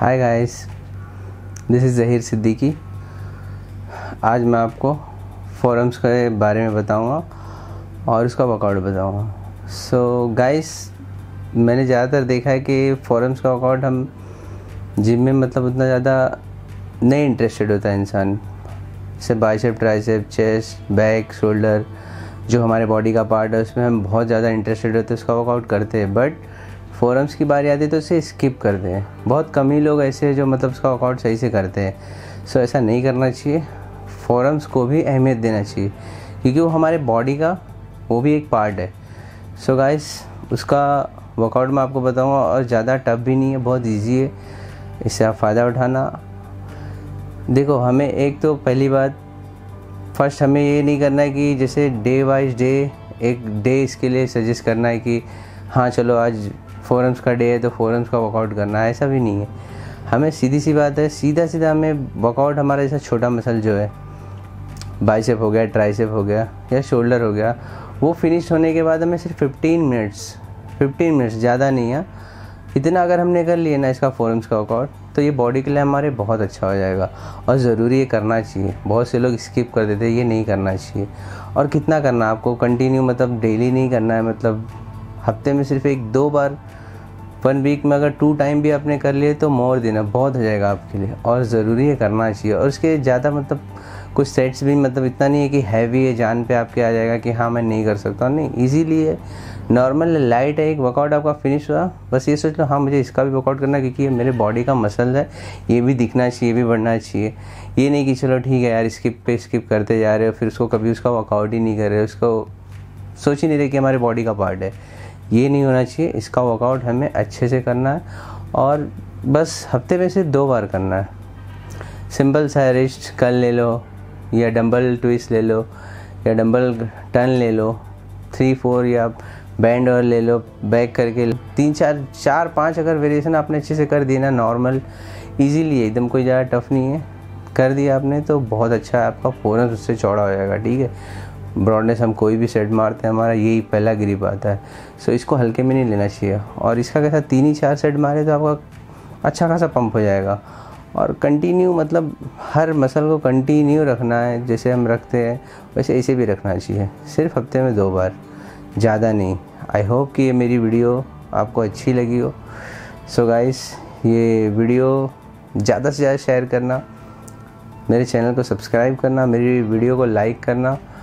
Hi guys, this is Zaheer Siddiqui. आज मैं आपको फोरम्स के बारे में बताऊंगा और उसका वर्कआउट बताऊंगा। सो गाइस, मैंने ज़्यादातर देखा है कि फोरम्स का वर्कआउट हम जिम में मतलब उतना ज़्यादा नहीं इंटरेस्टेड होता है इंसान। जैसे bicep, tricep, chest, back, shoulder, जो हमारे बॉडी का पार्ट है उसमें हम बहुत ज़्यादा इंटरेस्टेड होते हैं, उसका वर्कआउट करते हैं। बट फोरम्स की बारी आती है तो उसे स्किप करते हैं। बहुत कम ही लोग ऐसे हैं जो मतलब उसका वर्कआउट सही से करते हैं। सो ऐसा नहीं करना चाहिए। फोरम्स को भी अहमियत देना चाहिए क्योंकि वो हमारे बॉडी का वो भी एक पार्ट है। सो गाइस, उसका वर्कआउट मैं आपको बताऊंगा और ज़्यादा टफ भी नहीं है, बहुत इजी है। इससे आप फ़ायदा उठाना। देखो, हमें एक तो पहली बात, फर्स्ट हमें ये नहीं करना है कि जैसे डे वाइज डे एक डे इसके लिए सजेस्ट करना है कि हाँ चलो आज फोरम्स का डे है तो फोरम्स का वर्कआउट करना है, ऐसा भी नहीं है। हमें सीधी सी बात है, सीधा सीधा हमें वर्कआउट हमारा जैसा छोटा मसल जो है, बाइसेप हो गया, ट्राइसेप हो गया या शोल्डर हो गया, वो फिनिश होने के बाद हमें सिर्फ 15 मिनट्स ज़्यादा नहीं है, इतना अगर हमने कर लिया ना इसका फोरम्स का वर्कआउट, तो ये बॉडी के लिए हमारे बहुत अच्छा हो जाएगा। और ज़रूरी ये करना चाहिए। बहुत से लोग स्किप कर देते हैं, ये नहीं करना चाहिए। और कितना करना आपको कंटिन्यू, मतलब डेली नहीं करना है, मतलब हफ्ते में सिर्फ 1-2 बार, 1 वीक में अगर 2 टाइम भी आपने कर लिए तो मोर देना बहुत हो जाएगा आपके लिए। और ज़रूरी है करना चाहिए। और उसके ज़्यादा मतलब कुछ सेट्स भी मतलब इतना नहीं है कि हैवी है, जान पे आपके आ जाएगा कि हाँ मैं नहीं कर सकता, नहीं, इजीली है, नॉर्मल लाइट है। एक वर्कआउट आपका फिनिश हुआ, बस ये सोच लो हाँ मुझे इसका भी वर्कआउट करना है क्योंकि ये मेरे बॉडी का मसल है, ये भी दिखना चाहिए, ये भी बढ़ना चाहिए। ये नहीं कि चलो ठीक है यार स्किप करते जा रहे हो, फिर उसको कभी उसका वर्कआउट ही नहीं कर रहे हो, उसको सोच ही नहीं रहे कि हमारे बॉडी का पार्ट है। ये नहीं होना चाहिए। इसका वर्कआउट हमें अच्छे से करना है और बस हफ्ते में सिर्फ 2 बार करना है। सिंपल सा रिस्ट कर्ल ले लो या डंबल ट्विस्ट ले लो या डंबल टर्न ले लो, 3-4 या बैंड और ले लो, बैक करके 3-4-5 अगर वेरिएशन आपने अच्छे से कर दी ना, नॉर्मल इजीली है, एकदम कोई ज़्यादा टफ नहीं है, कर दिया आपने तो बहुत अच्छा है। आपका फोरम्स उससे चौड़ा हो जाएगा। ठीक है, ब्रॉडनेस हम कोई भी सेट मारते हैं हमारा यही पहला ग्रिप आता है। सो इसको हल्के में नहीं लेना चाहिए। और इसका कैसा 3 ही 4 सेट मारे तो आपका अच्छा खासा पंप हो जाएगा। और कंटिन्यू, मतलब हर मसल को कंटिन्यू रखना है, जैसे हम रखते हैं वैसे इसे भी रखना चाहिए। सिर्फ हफ्ते में 2 बार, ज़्यादा नहीं। आई होप कि ये मेरी वीडियो आपको अच्छी लगी हो। सो गाइस, ये वीडियो ज़्यादा से ज़्यादा शेयर करना, मेरे चैनल को सब्सक्राइब करना, मेरी वीडियो को लाइक करना।